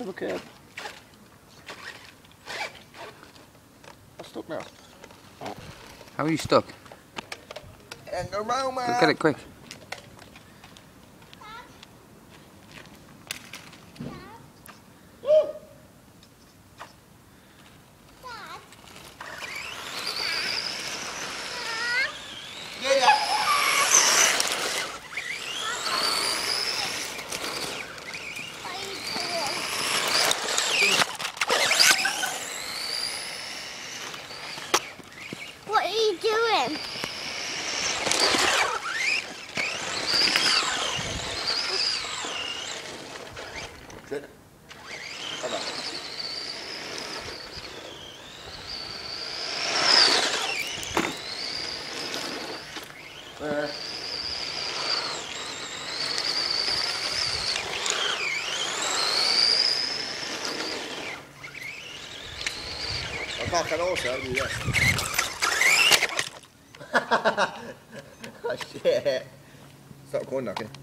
have a curb. I'm stuck now. How are you stuck? And go round, man. Go get it quick. What are you doing? Sit. Come on. There. I can also do this. Oh shit. Stop going knocking.